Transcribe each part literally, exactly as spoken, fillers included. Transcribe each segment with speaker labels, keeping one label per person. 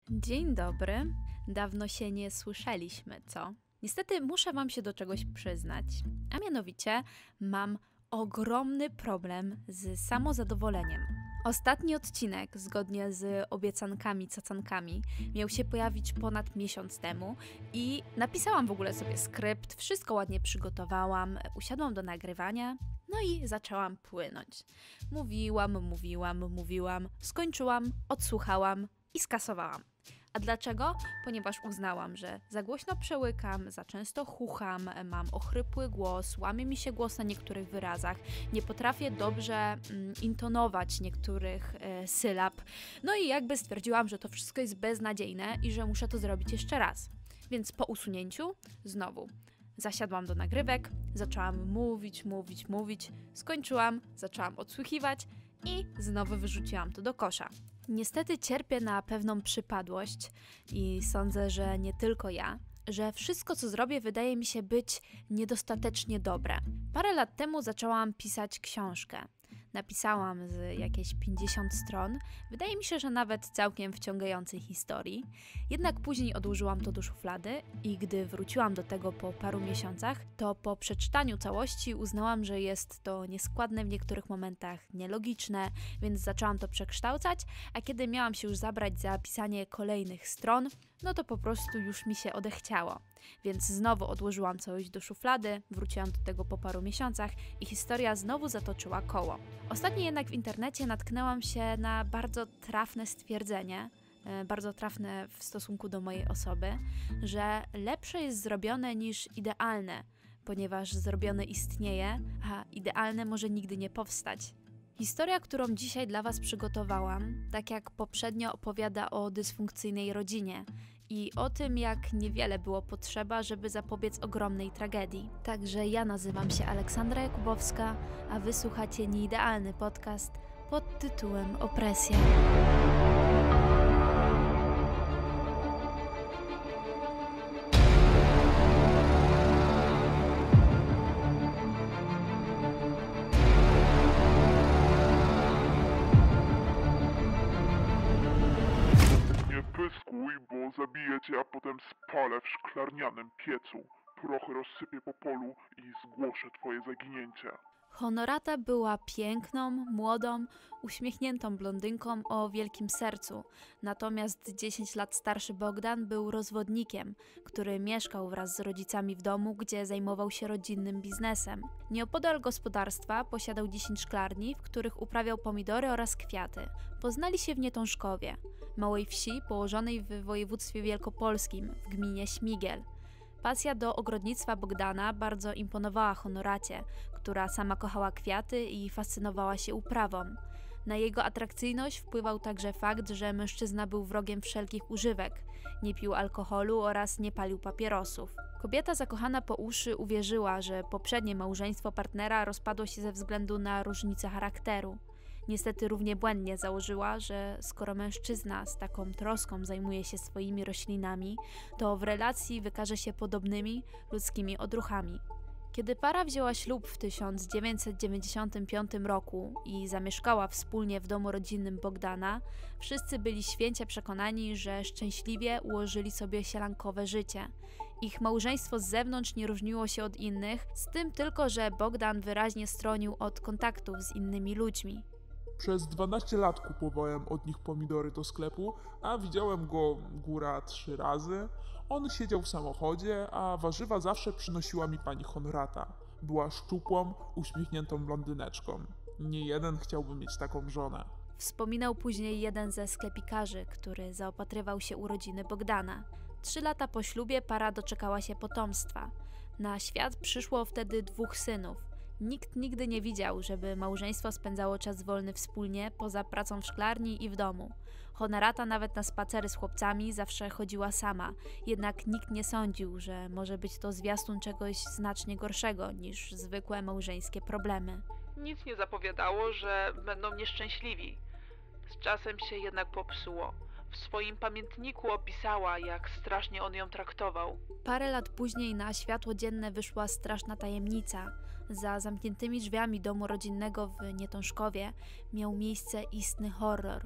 Speaker 1: Dzień dobry. Dawno się nie słyszeliśmy, co? Niestety muszę wam się do czegoś przyznać, a mianowicie mam ogromny problem z samozadowoleniem. Ostatni odcinek, zgodnie z obiecankami, cacankami, miał się pojawić ponad miesiąc temu i napisałam w ogóle sobie skrypt, wszystko ładnie przygotowałam, usiadłam do nagrywania, no i zaczęłam płynąć. Mówiłam, mówiłam, mówiłam, skończyłam, odsłuchałam i skasowałam. A dlaczego? Ponieważ uznałam, że za głośno przełykam, za często chucham, mam ochrypły głos, łamie mi się głos na niektórych wyrazach, nie potrafię dobrze mm, intonować niektórych e, sylab. No i jakby stwierdziłam, że to wszystko jest beznadziejne i że muszę to zrobić jeszcze raz. Więc po usunięciu znowu zasiadłam do nagrywek, zaczęłam mówić, mówić, mówić, skończyłam, zaczęłam odsłuchiwać i znowu wyrzuciłam to do kosza. Niestety cierpię na pewną przypadłość i sądzę, że nie tylko ja, że wszystko, co zrobię, wydaje mi się być niedostatecznie dobre. Parę lat temu zaczęłam pisać książkę. Napisałam z jakieś pięćdziesiąt stron, wydaje mi się, że nawet całkiem wciągającej historii. Jednak później odłożyłam to do szuflady i gdy wróciłam do tego po paru miesiącach, to po przeczytaniu całości uznałam, że jest to nieskładne w niektórych momentach, nielogiczne, więc zaczęłam to przekształcać, a kiedy miałam się już zabrać za pisanie kolejnych stron, no to po prostu już mi się odechciało. Więc znowu odłożyłam całość do szuflady, wróciłam do tego po paru miesiącach i historia znowu zatoczyła koło. Ostatnio jednak w internecie natknęłam się na bardzo trafne stwierdzenie, bardzo trafne w stosunku do mojej osoby, że lepsze jest zrobione niż idealne, ponieważ zrobione istnieje, a idealne może nigdy nie powstać. Historia, którą dzisiaj dla Was przygotowałam, tak jak poprzednio, opowiada o dysfunkcyjnej rodzinie i o tym, jak niewiele było potrzeba, żeby zapobiec ogromnej tragedii. Także ja nazywam się Aleksandra Jakubowska, a Wy słuchacie Nieidealny podcast pod tytułem Opresja.
Speaker 2: Pyskuj, bo zabiję cię, a potem spalę w szklarnianym piecu. Prochy rozsypię po polu i zgłoszę twoje zaginięcie.
Speaker 1: Honorata była piękną, młodą, uśmiechniętą blondynką o wielkim sercu, natomiast dziesięć lat starszy Bogdan był rozwodnikiem, który mieszkał wraz z rodzicami w domu, gdzie zajmował się rodzinnym biznesem. Nieopodal gospodarstwa posiadał dziesięć szklarni, w których uprawiał pomidory oraz kwiaty. Poznali się w Nietążkowie, małej wsi położonej w województwie wielkopolskim, w gminie Śmigiel. Pasja do ogrodnictwa Bogdana bardzo imponowała Honoracie, która sama kochała kwiaty i fascynowała się uprawą. Na jego atrakcyjność wpływał także fakt, że mężczyzna był wrogiem wszelkich używek, nie pił alkoholu oraz nie palił papierosów. Kobieta zakochana po uszy uwierzyła, że poprzednie małżeństwo partnera rozpadło się ze względu na różnicę charakteru. Niestety równie błędnie założyła, że skoro mężczyzna z taką troską zajmuje się swoimi roślinami, to w relacji wykaże się podobnymi ludzkimi odruchami. Kiedy para wzięła ślub w tysiąc dziewięćset dziewięćdziesiątym piątym roku i zamieszkała wspólnie w domu rodzinnym Bogdana, wszyscy byli święcie przekonani, że szczęśliwie ułożyli sobie sielankowe życie. Ich małżeństwo z zewnątrz nie różniło się od innych, z tym tylko, że Bogdan wyraźnie stronił od kontaktów z innymi ludźmi.
Speaker 2: Przez dwanaście lat kupowałem od nich pomidory do sklepu, a widziałem go góra trzy razy. On siedział w samochodzie, a warzywa zawsze przynosiła mi pani Honorata. Była szczupłą, uśmiechniętą blondyneczką. Nie jeden chciałby mieć taką żonę.
Speaker 1: Wspominał później jeden ze sklepikarzy, który zaopatrywał się urodziny Bogdana. Trzy lata po ślubie para doczekała się potomstwa. Na świat przyszło wtedy dwóch synów. Nikt nigdy nie widział, żeby małżeństwo spędzało czas wolny wspólnie, poza pracą w szklarni i w domu. Honorata nawet na spacery z chłopcami zawsze chodziła sama, jednak nikt nie sądził, że może być to zwiastun czegoś znacznie gorszego niż zwykłe małżeńskie problemy.
Speaker 3: Nic nie zapowiadało, że będą nieszczęśliwi. Z czasem się jednak popsuło. W swoim pamiętniku opisała, jak strasznie on ją traktował.
Speaker 1: Parę lat później na światło dzienne wyszła straszna tajemnica. Za zamkniętymi drzwiami domu rodzinnego w Nietążkowie miał miejsce istny horror.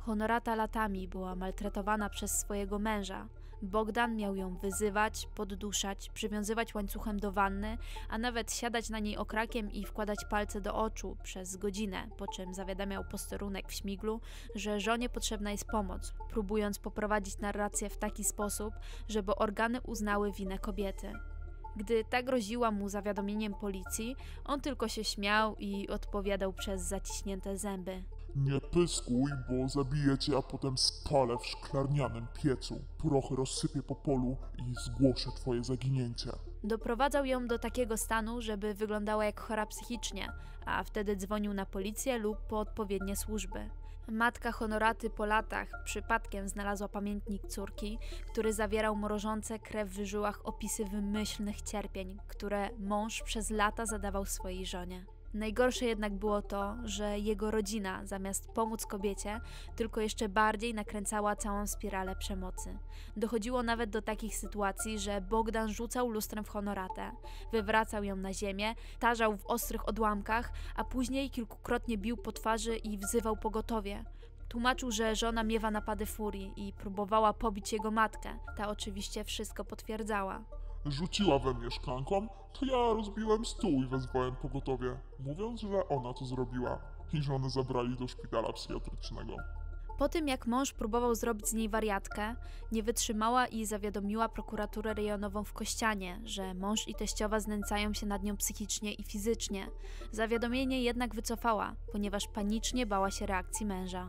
Speaker 1: Honorata latami była maltretowana przez swojego męża. Bogdan miał ją wyzywać, podduszać, przywiązywać łańcuchem do wanny, a nawet siadać na niej okrakiem i wkładać palce do oczu przez godzinę, po czym zawiadamiał posterunek w Śmiglu, że żonie potrzebna jest pomoc, próbując poprowadzić narrację w taki sposób, żeby organy uznały winę kobiety. Gdy ta groziła mu zawiadomieniem policji, on tylko się śmiał i odpowiadał przez zaciśnięte zęby.
Speaker 2: Nie pyskuj, bo zabiję cię, a potem spalę w szklarnianym piecu. Prochy rozsypię po polu i zgłoszę twoje zaginięcie.
Speaker 1: Doprowadzał ją do takiego stanu, żeby wyglądała jak chora psychicznie, a wtedy dzwonił na policję lub po odpowiednie służby. Matka Honoraty po latach przypadkiem znalazła pamiętnik córki, który zawierał mrożące krew w żyłach opisy wymyślnych cierpień, które mąż przez lata zadawał swojej żonie. Najgorsze jednak było to, że jego rodzina, zamiast pomóc kobiecie, tylko jeszcze bardziej nakręcała całą spiralę przemocy. Dochodziło nawet do takich sytuacji, że Bogdan rzucał lustrem w Honoratę, wywracał ją na ziemię, tarzał w ostrych odłamkach, a później kilkukrotnie bił po twarzy i wzywał pogotowie. Tłumaczył, że żona miewa napady furii i próbowała pobić jego matkę. Ta oczywiście wszystko potwierdzała.
Speaker 2: Rzuciła we mnie szklanką, to ja rozbiłem stół i wezwałem pogotowie, mówiąc, że ona to zrobiła i żonę zabrali do szpitala psychiatrycznego.
Speaker 1: Po tym, jak mąż próbował zrobić z niej wariatkę, nie wytrzymała i zawiadomiła prokuraturę rejonową w Kościanie, że mąż i teściowa znęcają się nad nią psychicznie i fizycznie. Zawiadomienie jednak wycofała, ponieważ panicznie bała się reakcji męża.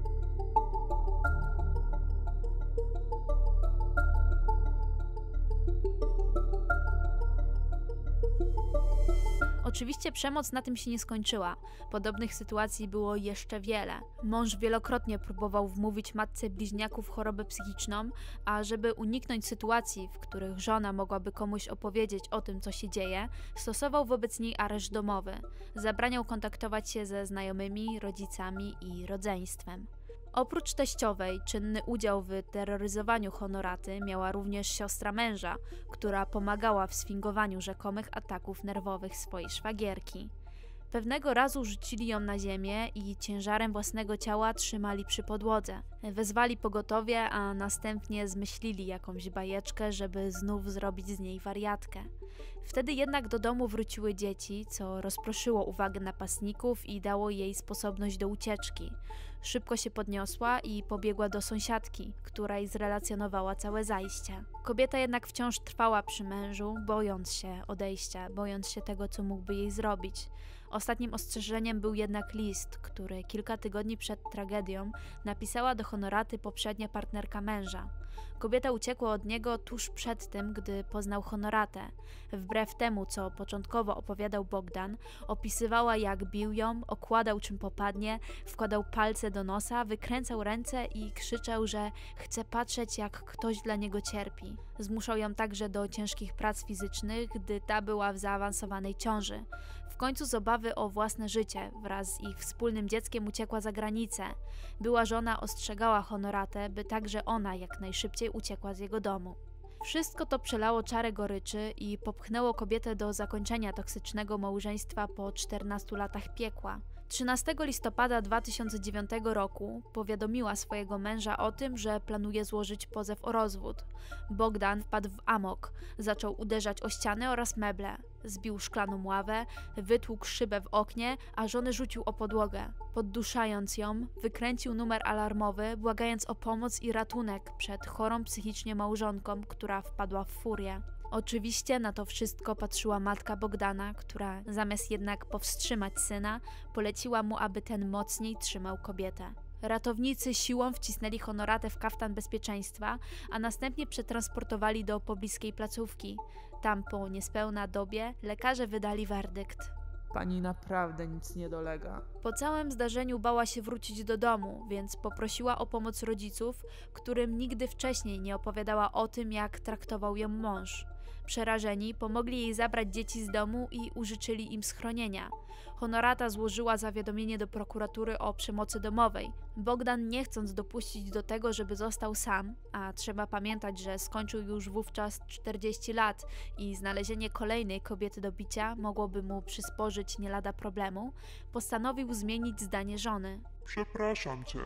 Speaker 1: Oczywiście przemoc na tym się nie skończyła. Podobnych sytuacji było jeszcze wiele. Mąż wielokrotnie próbował wmówić matce bliźniaków chorobę psychiczną, a żeby uniknąć sytuacji, w których żona mogłaby komuś opowiedzieć o tym, co się dzieje, stosował wobec niej areszt domowy. Zabraniał kontaktować się ze znajomymi, rodzicami i rodzeństwem. Oprócz teściowej, czynny udział w terroryzowaniu Honoraty miała również siostra męża, która pomagała w sfingowaniu rzekomych ataków nerwowych swojej szwagierki. Pewnego razu rzucili ją na ziemię i ciężarem własnego ciała trzymali przy podłodze. Wezwali pogotowie, a następnie zmyślili jakąś bajeczkę, żeby znów zrobić z niej wariatkę. Wtedy jednak do domu wróciły dzieci, co rozproszyło uwagę napastników i dało jej sposobność do ucieczki. Szybko się podniosła i pobiegła do sąsiadki, której zrelacjonowała całe zajście. Kobieta jednak wciąż trwała przy mężu, bojąc się odejścia, bojąc się tego, co mógłby jej zrobić. Ostatnim ostrzeżeniem był jednak list, który kilka tygodni przed tragedią napisała do Honoraty poprzednia partnerka męża. Kobieta uciekła od niego tuż przed tym, gdy poznał Honoratę. Wbrew temu, co początkowo opowiadał Bogdan, opisywała, jak bił ją, okładał czym popadnie, wkładał palce do nosa, wykręcał ręce i krzyczał, że chce patrzeć, jak ktoś dla niego cierpi. Zmuszał ją także do ciężkich prac fizycznych, gdy ta była w zaawansowanej ciąży. W końcu z obawy o własne życie wraz z ich wspólnym dzieckiem uciekła za granicę. Była żona ostrzegała Honoratę, by także ona jak najszybciej uciekła z jego domu. Wszystko to przelało czarę goryczy i popchnęło kobietę do zakończenia toksycznego małżeństwa po czternastu latach piekła. trzynastego listopada dwa tysiące dziewiątego roku powiadomiła swojego męża o tym, że planuje złożyć pozew o rozwód. Bogdan wpadł w amok, zaczął uderzać o ściany oraz meble. Zbił szklaną ławę, wytłukł szybę w oknie, a żonę rzucił o podłogę. Podduszając ją, wykręcił numer alarmowy, błagając o pomoc i ratunek przed chorą psychicznie małżonką, która wpadła w furię. Oczywiście na to wszystko patrzyła matka Bogdana, która zamiast jednak powstrzymać syna, poleciła mu, aby ten mocniej trzymał kobietę. Ratownicy siłą wcisnęli Honoratę w kaftan bezpieczeństwa, a następnie przetransportowali do pobliskiej placówki. Tam po niespełna dobie lekarze wydali werdykt.
Speaker 4: Pani naprawdę nic nie dolega.
Speaker 1: Po całym zdarzeniu bała się wrócić do domu, więc poprosiła o pomoc rodziców, którym nigdy wcześniej nie opowiadała o tym, jak traktował ją mąż. Przerażeni pomogli jej zabrać dzieci z domu i użyczyli im schronienia. Honorata złożyła zawiadomienie do prokuratury o przemocy domowej. Bogdan, nie chcąc dopuścić do tego, żeby został sam, a trzeba pamiętać, że skończył już wówczas czterdzieści lat i znalezienie kolejnej kobiety do bicia mogłoby mu przysporzyć nie lada problemu, postanowił zmienić zdanie żony.
Speaker 2: Przepraszam cię,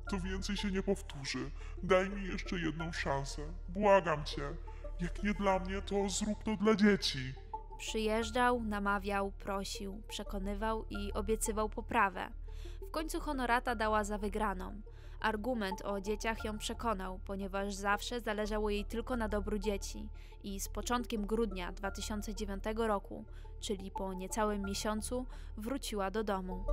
Speaker 2: To więcej się nie powtórzy. Daj mi jeszcze jedną szansę. Błagam cię. Jak nie dla mnie, to zrób to dla dzieci.
Speaker 1: Przyjeżdżał, namawiał, prosił, przekonywał i obiecywał poprawę. W końcu Honorata dała za wygraną. Argument o dzieciach ją przekonał, ponieważ zawsze zależało jej tylko na dobru dzieci i z początkiem grudnia dwa tysiące dziewiątego roku, czyli po niecałym miesiącu, wróciła do domu.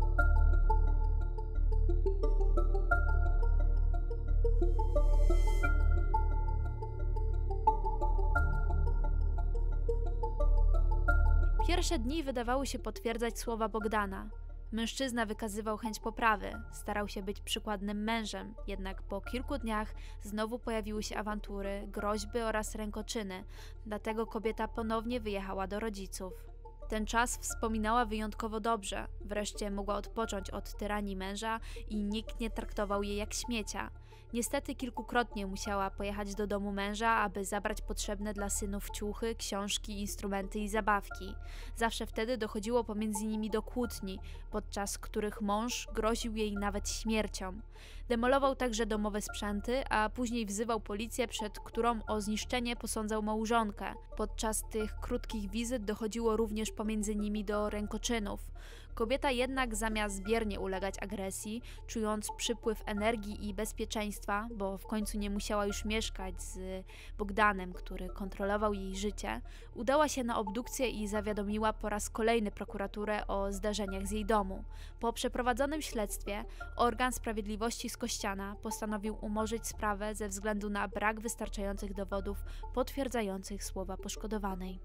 Speaker 1: Pierwsze dni wydawały się potwierdzać słowa Bogdana. Mężczyzna wykazywał chęć poprawy, starał się być przykładnym mężem, jednak po kilku dniach znowu pojawiły się awantury, groźby oraz rękoczyny, dlatego kobieta ponownie wyjechała do rodziców. Ten czas wspominała wyjątkowo dobrze, wreszcie mogła odpocząć od tyranii męża i nikt nie traktował jej jak śmiecia. Niestety kilkukrotnie musiała pojechać do domu męża, aby zabrać potrzebne dla synów ciuchy, książki, instrumenty i zabawki. Zawsze wtedy dochodziło pomiędzy nimi do kłótni, podczas których mąż groził jej nawet śmiercią. Demolował także domowe sprzęty, a później wzywał policję, przed którą o zniszczenie posądzał małżonkę. Podczas tych krótkich wizyt dochodziło również pomiędzy nimi do rękoczynów. Kobieta jednak zamiast biernie ulegać agresji, czując przypływ energii i bezpieczeństwa, bo w końcu nie musiała już mieszkać z Bogdanem, który kontrolował jej życie, udała się na obdukcję i zawiadomiła po raz kolejny prokuraturę o zdarzeniach z jej domu. Po przeprowadzonym śledztwie organ sprawiedliwości z Kościana postanowił umorzyć sprawę ze względu na brak wystarczających dowodów potwierdzających słowa poszkodowanej.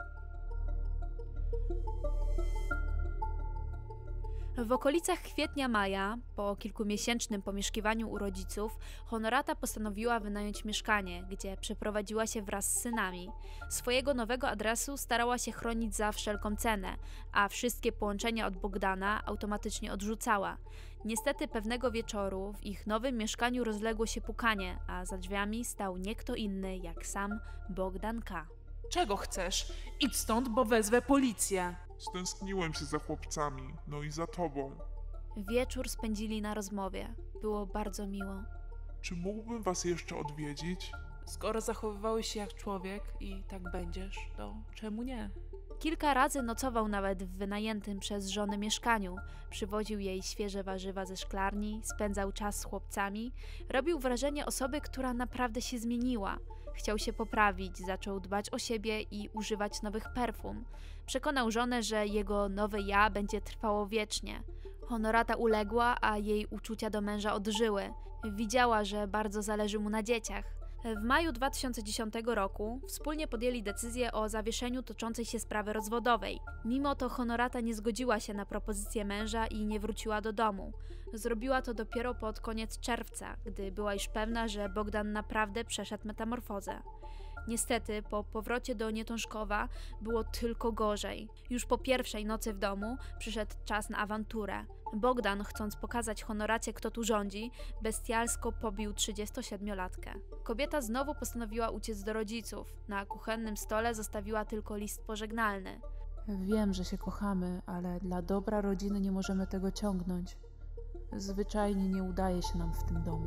Speaker 1: W okolicach kwietnia-maja, po kilkumiesięcznym pomieszkiwaniu u rodziców, Honorata postanowiła wynająć mieszkanie, gdzie przeprowadziła się wraz z synami. Swojego nowego adresu starała się chronić za wszelką cenę, a wszystkie połączenia od Bogdana automatycznie odrzucała. Niestety pewnego wieczoru w ich nowym mieszkaniu rozległo się pukanie, a za drzwiami stał nie kto inny jak sam Bogdan K.
Speaker 4: Czego chcesz? Idź stąd, bo wezwę policję.
Speaker 2: Stęskniłem się za chłopcami, no i za tobą.
Speaker 1: Wieczór spędzili na rozmowie. Było bardzo miło.
Speaker 2: Czy mógłbym was jeszcze odwiedzić?
Speaker 4: Skoro zachowywałeś się jak człowiek i tak będziesz, to czemu nie?
Speaker 1: Kilka razy nocował nawet w wynajętym przez żonę mieszkaniu. Przywoził jej świeże warzywa ze szklarni, spędzał czas z chłopcami. Robił wrażenie osoby, która naprawdę się zmieniła. Chciał się poprawić, zaczął dbać o siebie i używać nowych perfum. Przekonał żonę, że jego nowe ja będzie trwało wiecznie. Honorata uległa, a jej uczucia do męża odżyły. Widziała, że bardzo zależy mu na dzieciach. W maju dwa tysiące dziesiątego roku wspólnie podjęli decyzję o zawieszeniu toczącej się sprawy rozwodowej. Mimo to Honorata nie zgodziła się na propozycję męża i nie wróciła do domu. Zrobiła to dopiero pod koniec czerwca, gdy była już pewna, że Bogdan naprawdę przeszedł metamorfozę. Niestety, po powrocie do Nietążkowa było tylko gorzej. Już po pierwszej nocy w domu przyszedł czas na awanturę. Bogdan, chcąc pokazać Honoracie, kto tu rządzi, bestialsko pobił trzydziestosiedmiolatkę. Kobieta znowu postanowiła uciec do rodziców. Na kuchennym stole zostawiła tylko list pożegnalny.
Speaker 4: Wiem, że się kochamy, ale dla dobra rodziny nie możemy tego ciągnąć. Zwyczajnie nie udaje się nam w tym domu.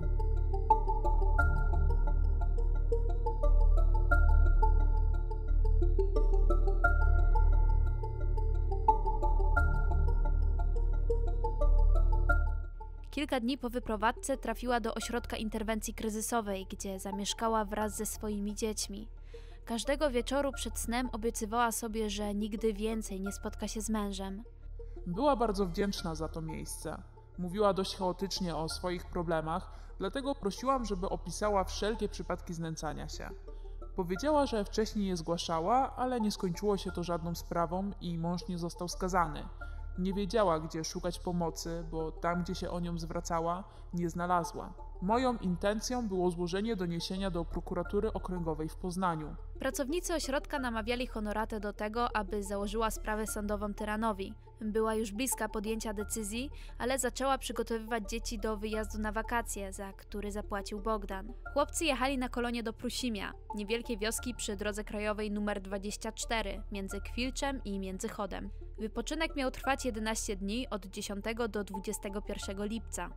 Speaker 1: Kilka dni po wyprowadzce trafiła do ośrodka interwencji kryzysowej, gdzie zamieszkała wraz ze swoimi dziećmi. Każdego wieczoru przed snem obiecywała sobie, że nigdy więcej nie spotka się z mężem.
Speaker 2: Była bardzo wdzięczna za to miejsce. Mówiła dość chaotycznie o swoich problemach, dlatego prosiłam, żeby opisała wszelkie przypadki znęcania się. Powiedziała, że wcześniej je zgłaszała, ale nie skończyło się to żadną sprawą i mąż nie został skazany. Nie wiedziała, gdzie szukać pomocy, bo tam, gdzie się o nią zwracała, nie znalazła. Moją intencją było złożenie doniesienia do prokuratury okręgowej w Poznaniu.
Speaker 1: Pracownicy ośrodka namawiali Honoratę do tego, aby założyła sprawę sądową tyranowi. Była już bliska podjęcia decyzji, ale zaczęła przygotowywać dzieci do wyjazdu na wakacje, za który zapłacił Bogdan. Chłopcy jechali na kolonie do Prusimia, niewielkiej wioski przy drodze krajowej numer dwadzieścia cztery, między Kwilczem i Międzychodem. Wypoczynek miał trwać jedenaście dni, od dziesiątego do dwudziestego pierwszego lipca.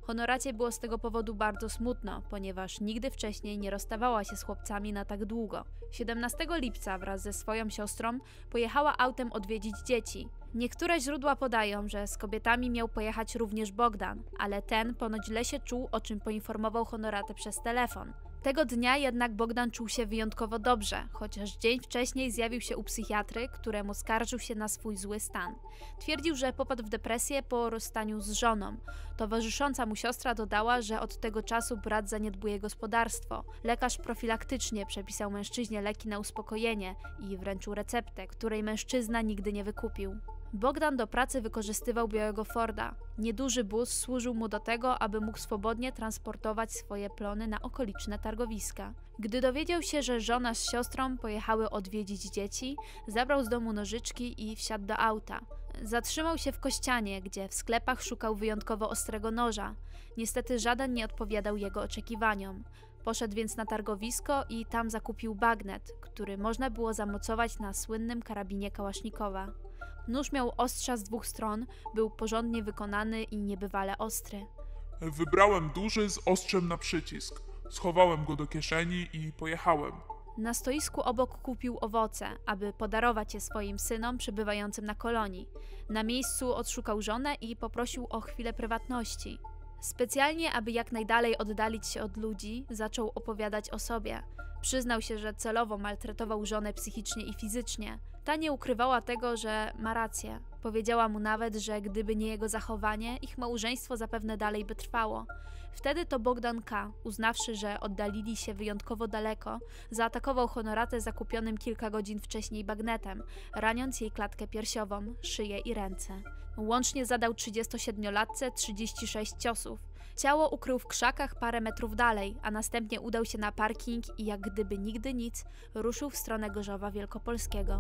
Speaker 1: Honoracie było z tego powodu bardzo smutno, ponieważ nigdy wcześniej nie rozstawała się z chłopcami na tak długo. siedemnastego lipca wraz ze swoją siostrą pojechała autem odwiedzić dzieci. Niektóre źródła podają, że z kobietami miał pojechać również Bogdan, ale ten ponoć źle się czuł, o czym poinformował Honoratę przez telefon. Tego dnia jednak Bogdan czuł się wyjątkowo dobrze, chociaż dzień wcześniej zjawił się u psychiatry, któremu skarżył się na swój zły stan. Twierdził, że popadł w depresję po rozstaniu z żoną. Towarzysząca mu siostra dodała, że od tego czasu brat zaniedbuje gospodarstwo. Lekarz profilaktycznie przepisał mężczyźnie leki na uspokojenie i wręczył receptę, której mężczyzna nigdy nie wykupił. Bogdan do pracy wykorzystywał białego Forda. Nieduży bus służył mu do tego, aby mógł swobodnie transportować swoje plony na okoliczne targowiska. Gdy dowiedział się, że żona z siostrą pojechały odwiedzić dzieci, zabrał z domu nożyczki i wsiadł do auta. Zatrzymał się w Kościanie, gdzie w sklepach szukał wyjątkowo ostrego noża. Niestety żaden nie odpowiadał jego oczekiwaniom. Poszedł więc na targowisko i tam zakupił bagnet, który można było zamocować na słynnym karabinie Kałasznikowa. Nóż miał ostrza z dwóch stron, był porządnie wykonany i niebywale ostry.
Speaker 2: Wybrałem duży z ostrzem na przycisk. Schowałem go do kieszeni i pojechałem.
Speaker 1: Na stoisku obok kupił owoce, aby podarować je swoim synom przebywającym na kolonii. Na miejscu odszukał żonę i poprosił o chwilę prywatności. Specjalnie, aby jak najdalej oddalić się od ludzi, zaczął opowiadać o sobie. Przyznał się, że celowo maltretował żonę psychicznie i fizycznie. Ta nie ukrywała tego, że ma rację. Powiedziała mu nawet, że gdyby nie jego zachowanie, ich małżeństwo zapewne dalej by trwało. Wtedy to Bogdan K., uznawszy, że oddalili się wyjątkowo daleko, zaatakował Honoratę zakupionym kilka godzin wcześniej bagnetem, raniąc jej klatkę piersiową, szyję i ręce. Łącznie zadał trzydziestosiedmiolatce trzydzieści sześć ciosów. Ciało ukrył w krzakach parę metrów dalej, a następnie udał się na parking i jak gdyby nigdy nic, ruszył w stronę Gorzowa Wielkopolskiego.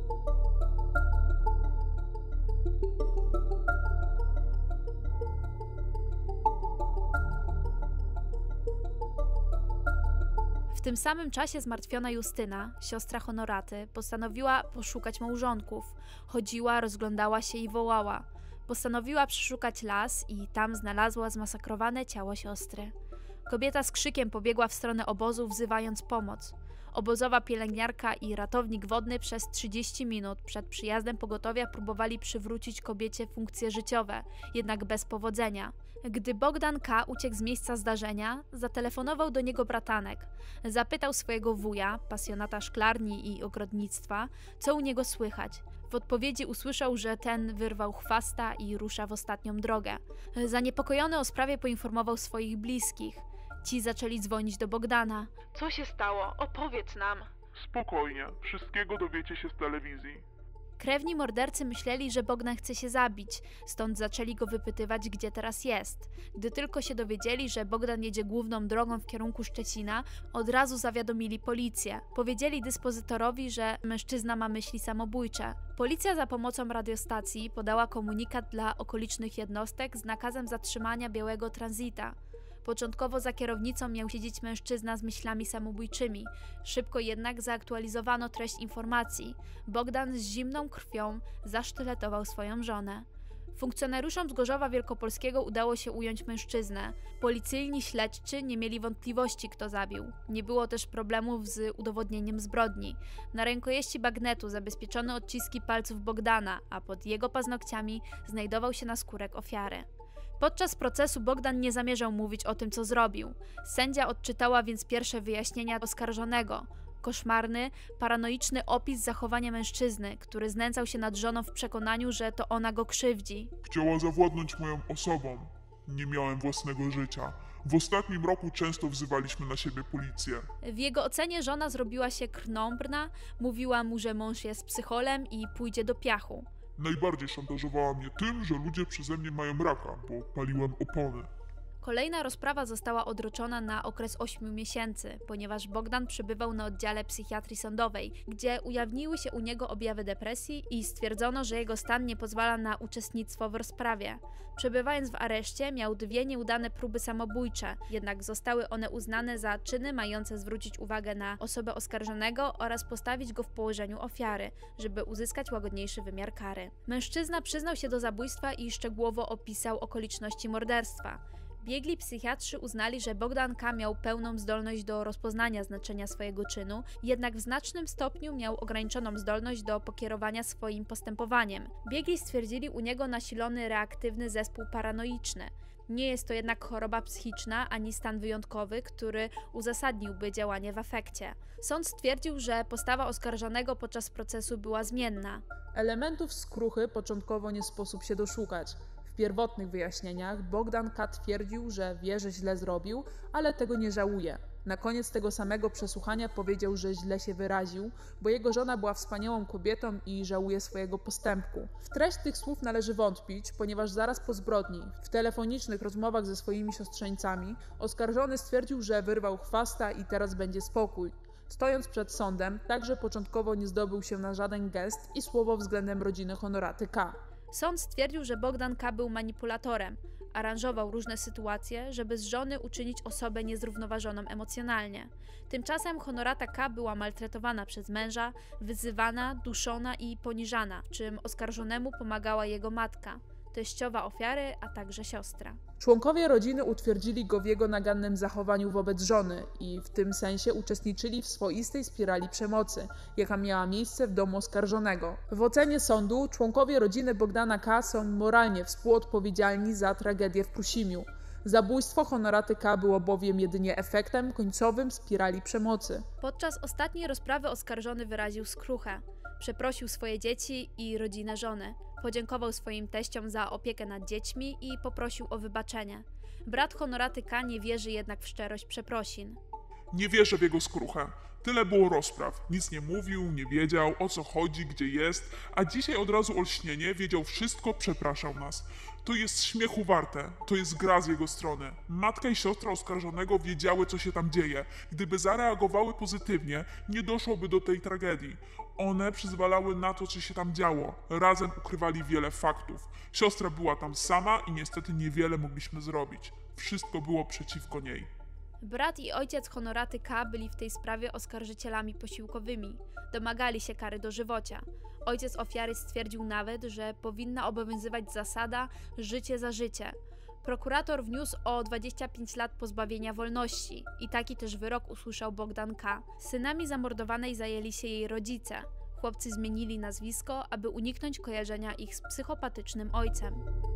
Speaker 1: W tym samym czasie zmartwiona Justyna, siostra Honoraty, postanowiła poszukać małżonków. Chodziła, rozglądała się i wołała. Postanowiła przeszukać las i tam znalazła zmasakrowane ciało siostry. Kobieta z krzykiem pobiegła w stronę obozu, wzywając pomoc. Obozowa pielęgniarka i ratownik wodny przez trzydzieści minut przed przyjazdem pogotowia próbowali przywrócić kobiecie funkcje życiowe, jednak bez powodzenia. Gdy Bogdan K. uciekł z miejsca zdarzenia, zatelefonował do niego bratanek. Zapytał swojego wuja, pasjonata szklarni i ogrodnictwa, co u niego słychać. W odpowiedzi usłyszał, że ten wyrwał chwasta i rusza w ostatnią drogę. Zaniepokojony o sprawie poinformował swoich bliskich. Ci zaczęli dzwonić do Bogdana.
Speaker 3: Co się stało? Opowiedz nam.
Speaker 2: Spokojnie, wszystkiego dowiecie się z telewizji.
Speaker 1: Krewni mordercy myśleli, że Bogdan chce się zabić, stąd zaczęli go wypytywać, gdzie teraz jest. Gdy tylko się dowiedzieli, że Bogdan jedzie główną drogą w kierunku Szczecina, od razu zawiadomili policję. Powiedzieli dyspozytorowi, że mężczyzna ma myśli samobójcze. Policja za pomocą radiostacji podała komunikat dla okolicznych jednostek z nakazem zatrzymania białego Transita. Początkowo za kierownicą miał siedzieć mężczyzna z myślami samobójczymi. Szybko jednak zaaktualizowano treść informacji. Bogdan z zimną krwią zasztyletował swoją żonę. Funkcjonariuszom z Gorzowa Wielkopolskiego udało się ująć mężczyznę. Policyjni śledczy nie mieli wątpliwości, kto zabił. Nie było też problemów z udowodnieniem zbrodni. Na rękojeści bagnetu zabezpieczono odciski palców Bogdana, a pod jego paznokciami znajdował się naskórek ofiary. Podczas procesu Bogdan nie zamierzał mówić o tym, co zrobił. Sędzia odczytała więc pierwsze wyjaśnienia oskarżonego. Koszmarny, paranoiczny opis zachowania mężczyzny, który znęcał się nad żoną w przekonaniu, że to ona go krzywdzi.
Speaker 2: Chciała zawładnąć moją osobą. Nie miałem własnego życia. W ostatnim roku często wzywaliśmy na siebie policję.
Speaker 1: W jego ocenie żona zrobiła się krnąbrna, mówiła mu, że mąż jest psycholem i pójdzie do piachu.
Speaker 2: Najbardziej szantażowała mnie tym, że ludzie przeze mnie mają raka, bo paliłem opony.
Speaker 1: Kolejna rozprawa została odroczona na okres ośmiu miesięcy, ponieważ Bogdan przebywał na oddziale psychiatrii sądowej, gdzie ujawniły się u niego objawy depresji i stwierdzono, że jego stan nie pozwala na uczestnictwo w rozprawie. Przebywając w areszcie, miał dwie nieudane próby samobójcze, jednak zostały one uznane za czyny mające zwrócić uwagę na osobę oskarżonego oraz postawić go w położeniu ofiary, żeby uzyskać łagodniejszy wymiar kary. Mężczyzna przyznał się do zabójstwa i szczegółowo opisał okoliczności morderstwa. Biegli psychiatrzy uznali, że Bogdan K. miał pełną zdolność do rozpoznania znaczenia swojego czynu, jednak w znacznym stopniu miał ograniczoną zdolność do pokierowania swoim postępowaniem. Biegli stwierdzili u niego nasilony reaktywny zespół paranoiczny. Nie jest to jednak choroba psychiczna ani stan wyjątkowy, który uzasadniłby działanie w afekcie. Sąd stwierdził, że postawa oskarżonego podczas procesu była zmienna.
Speaker 4: Elementów skruchy początkowo nie sposób się doszukać. W pierwotnych wyjaśnieniach Bogdan K. twierdził, że wie, że źle zrobił, ale tego nie żałuje. Na koniec tego samego przesłuchania powiedział, że źle się wyraził, bo jego żona była wspaniałą kobietą i żałuje swojego postępku. W treść tych słów należy wątpić, ponieważ zaraz po zbrodni, w telefonicznych rozmowach ze swoimi siostrzeńcami, oskarżony stwierdził, że wyrwał chwasta i teraz będzie spokój. Stojąc przed sądem, także początkowo nie zdobył się na żaden gest i słowo względem rodziny Honoraty K.
Speaker 1: Sąd stwierdził, że Bogdan K. był manipulatorem. Aranżował różne sytuacje, żeby z żony uczynić osobę niezrównoważoną emocjonalnie. Tymczasem Honorata K. była maltretowana przez męża, wyzywana, duszona i poniżana, w czym oskarżonemu pomagała jego matka, teściowa ofiary, a także siostra.
Speaker 4: Członkowie rodziny utwierdzili go w jego nagannym zachowaniu wobec żony i w tym sensie uczestniczyli w swoistej spirali przemocy, jaka miała miejsce w domu oskarżonego. W ocenie sądu członkowie rodziny Bogdana K. są moralnie współodpowiedzialni za tragedię w Prusimiu. Zabójstwo Honoraty K. było bowiem jedynie efektem końcowym spirali przemocy.
Speaker 1: Podczas ostatniej rozprawy oskarżony wyraził skruchę. Przeprosił swoje dzieci i rodzinę żony. Podziękował swoim teściom za opiekę nad dziećmi i poprosił o wybaczenie. Brat Honoraty K. nie wierzy jednak w szczerość przeprosin.
Speaker 2: Nie wierzę w jego skruchę. Tyle było rozpraw. Nic nie mówił, nie wiedział, o co chodzi, gdzie jest, a dzisiaj od razu olśnienie, wiedział wszystko, przepraszał nas. To jest śmiechu warte, to jest gra z jego strony. Matka i siostra oskarżonego wiedziały, co się tam dzieje. Gdyby zareagowały pozytywnie, nie doszłoby do tej tragedii. One przyzwalały na to, co się tam działo. Razem ukrywali wiele faktów. Siostra była tam sama i niestety niewiele mogliśmy zrobić. Wszystko było przeciwko niej.
Speaker 1: Brat i ojciec Honoraty K. byli w tej sprawie oskarżycielami posiłkowymi. Domagali się kary dożywocia. Ojciec ofiary stwierdził nawet, że powinna obowiązywać zasada życie za życie. Prokurator wniósł o dwadzieścia pięć lat pozbawienia wolności i taki też wyrok usłyszał Bogdan K. Synami zamordowanej zajęli się jej rodzice. Chłopcy zmienili nazwisko, aby uniknąć kojarzenia ich z psychopatycznym ojcem.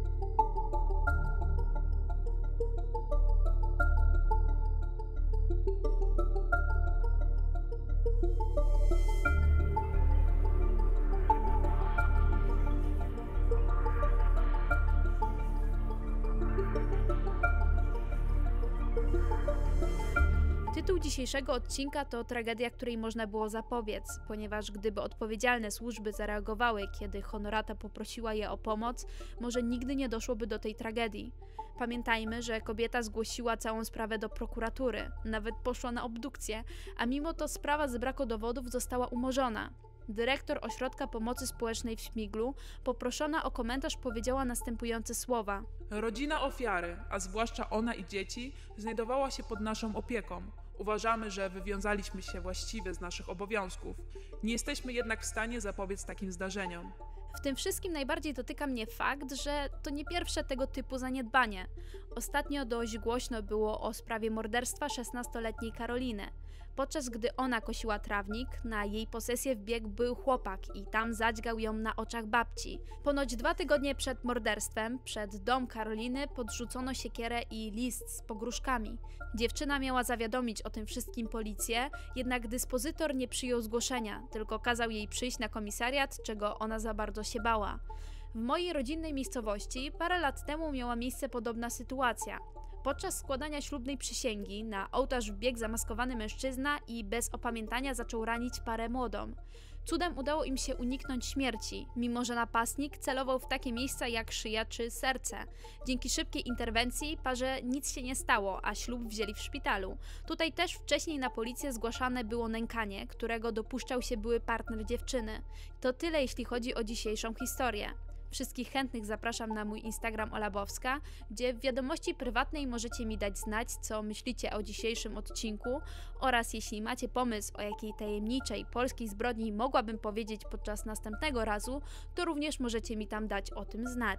Speaker 1: Tytuł dzisiejszego odcinka to tragedia, której można było zapobiec, ponieważ gdyby odpowiedzialne służby zareagowały, kiedy Honorata poprosiła je o pomoc, może nigdy nie doszłoby do tej tragedii. Pamiętajmy, że kobieta zgłosiła całą sprawę do prokuratury, nawet poszła na obdukcję, a mimo to sprawa z braku dowodów została umorzona. Dyrektor Ośrodka Pomocy Społecznej w Śmiglu, poproszona o komentarz, powiedziała następujące słowa.
Speaker 4: Rodzina ofiary, a zwłaszcza ona i dzieci, znajdowała się pod naszą opieką. Uważamy, że wywiązaliśmy się właściwie z naszych obowiązków. Nie jesteśmy jednak w stanie zapobiec takim zdarzeniom.
Speaker 1: W tym wszystkim najbardziej dotyka mnie fakt, że to nie pierwsze tego typu zaniedbanie. Ostatnio dość głośno było o sprawie morderstwa szesnastoletniej Karoliny. Podczas gdy ona kosiła trawnik, na jej posesję wbiegł był chłopak i tam zadźgał ją na oczach babci. Ponoć dwa tygodnie przed morderstwem, przed dom Karoliny podrzucono siekierę i list z pogróżkami. Dziewczyna miała zawiadomić o tym wszystkim policję, jednak dyspozytor nie przyjął zgłoszenia, tylko kazał jej przyjść na komisariat, czego ona za bardzo się bała. W mojej rodzinnej miejscowości parę lat temu miała miejsce podobna sytuacja. Podczas składania ślubnej przysięgi na ołtarz wbiegł zamaskowany mężczyzna i bez opamiętania zaczął ranić parę młodą. Cudem udało im się uniknąć śmierci, mimo że napastnik celował w takie miejsca jak szyja czy serce. Dzięki szybkiej interwencji parze nic się nie stało, a ślub wzięli w szpitalu. Tutaj też wcześniej na policję zgłaszane było nękanie, którego dopuszczał się były partner dziewczyny. To tyle, jeśli chodzi o dzisiejszą historię. Wszystkich chętnych zapraszam na mój Instagram Olabowska, gdzie w wiadomości prywatnej możecie mi dać znać, co myślicie o dzisiejszym odcinku oraz jeśli macie pomysł, o jakiej tajemniczej polskiej zbrodni mogłabym powiedzieć podczas następnego razu, to również możecie mi tam dać o tym znać.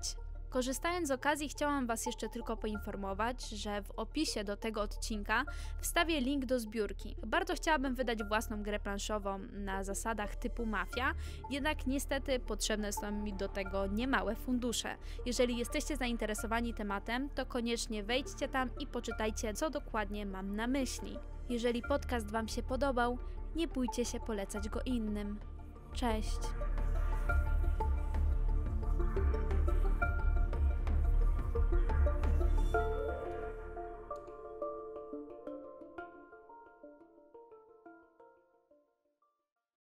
Speaker 1: Korzystając z okazji, chciałam Was jeszcze tylko poinformować, że w opisie do tego odcinka wstawię link do zbiórki. Bardzo chciałabym wydać własną grę planszową na zasadach typu mafia, jednak niestety potrzebne są mi do tego niemałe fundusze. Jeżeli jesteście zainteresowani tematem, to koniecznie wejdźcie tam i poczytajcie, co dokładnie mam na myśli. Jeżeli podcast Wam się podobał, nie bójcie się polecać go innym. Cześć!